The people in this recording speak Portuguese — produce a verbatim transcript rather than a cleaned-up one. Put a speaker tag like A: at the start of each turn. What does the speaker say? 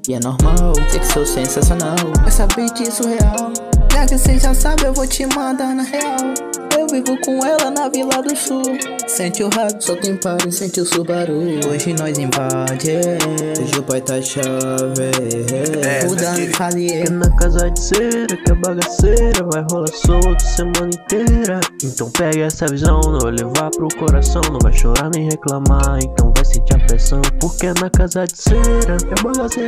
A: E é normal, ter que sou sensacional. Essa beat surreal, já que cê já sabe, eu vou te mandar na real. Eu vivo com ela na Vila do Sul. Sente o rap, só tem pare, sente o Subaru. Hoje nós invade, hoje o pai tá chave. Mudando, falei.
B: É na casa de cera, que é bagaceira. Vai rolar solto semana inteira. Então pega essa visão, não vai levar pro coração. Não vai chorar nem reclamar, então vai sentir a pressão. Porque é na casa de cera, que é bagaceira.